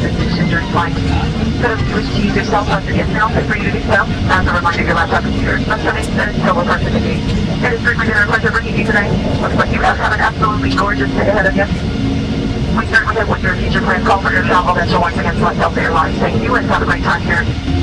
position during flight. So if you wish to use your cell phone for now, feel free to do so. As a reminder, your laptop computer must remain set until we're participating. It is certainly been our pleasure bringing you today. Looks like you have an absolutely gorgeous day ahead of you. We certainly hope with your future plans call for your travel that you'll once again select Delta Airlines. Thank you and have a great time here.